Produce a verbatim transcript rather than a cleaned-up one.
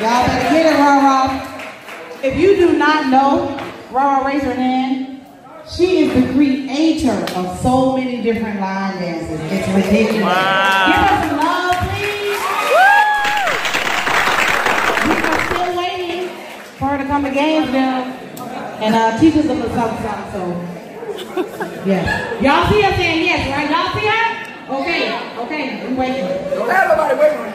Y'all better get it, Rara. If you do not know Rara, raise her hand. She is the creator of so many different line dances. It's ridiculous. Wow. Give her some love, please. We are still waiting for her to come to Gainesville and uh, teach us a little something, something. So, yes. Y'all see her saying yes, right? Y'all see her? Okay, okay, we waiting. Don't have nobody waiting on you.